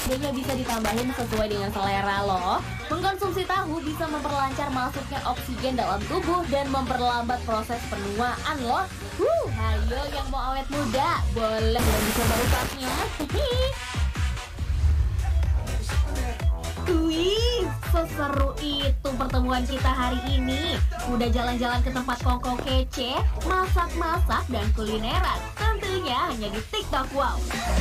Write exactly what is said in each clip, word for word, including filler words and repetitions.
pedasnya bisa ditambahin sesuai dengan selera loh. Mengkonsumsi tahu bisa memperlancar masuknya oksigen dalam tubuh dan memperlambat proses penuaan loh. Wuh, ayo yang mau awet muda, boleh dong dicoba rusaknya. Wih, seseru itu pertemuan kita hari ini. Udah jalan-jalan ke tempat kongko kece, masak-masak dan kulineran. Tentunya hanya di TikTok Wow.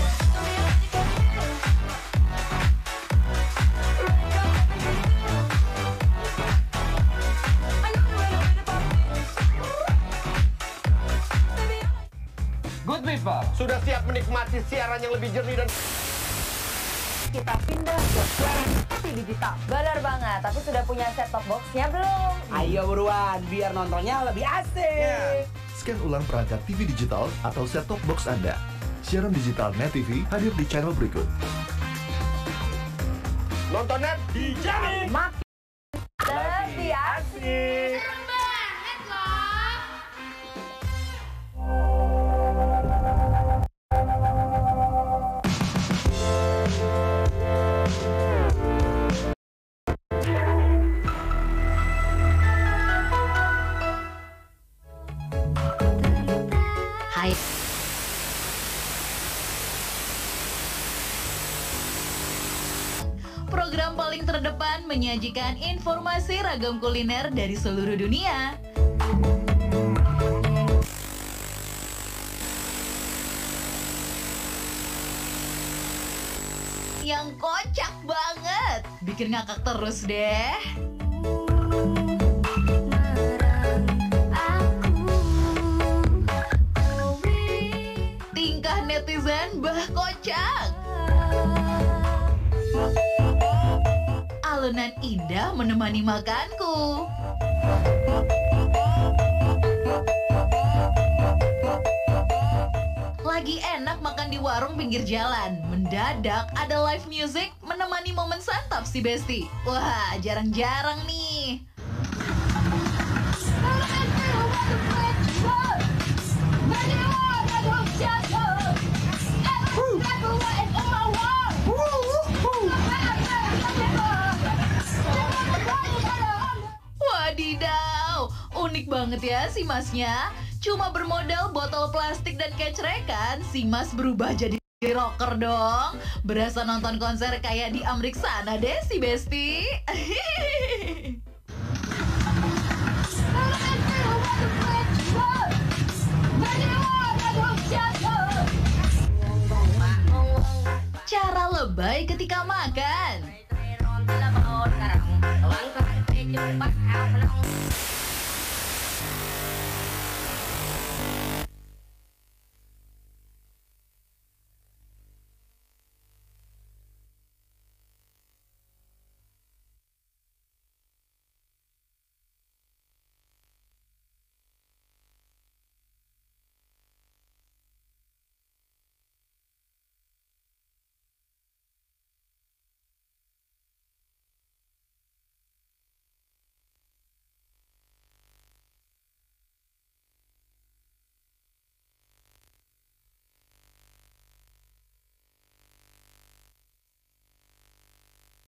Good people, sudah siap menikmati siaran yang lebih jernih dan kita pindah ke T V digital. Benar banget, tapi sudah punya set-top box-nya belum? Ayo buruan, biar nontonnya lebih asik. Yeah. Scan ulang perangkat T V digital atau set-top box Anda. Siaran digital Net T V hadir di channel berikut. nonton net dijamin Makin lebih asik. Program paling terdepan menyajikan informasi ragam kuliner dari seluruh dunia. Yang kocak banget, bikin ngakak terus deh. Tingkah netizen bah kocak. Alunan indah menemani makanku. Lagi enak makan di warung pinggir jalan, mendadak ada live music menemani momen santap si Besti. Wah, jarang-jarang nih. Wadidaw, unik banget ya si masnya. Cuma bermodal botol plastik dan kecrekan, si mas berubah jadi rocker dong. Berasa nonton konser kayak di Amrik sana deh si Besti. Cara lebay ketika makan.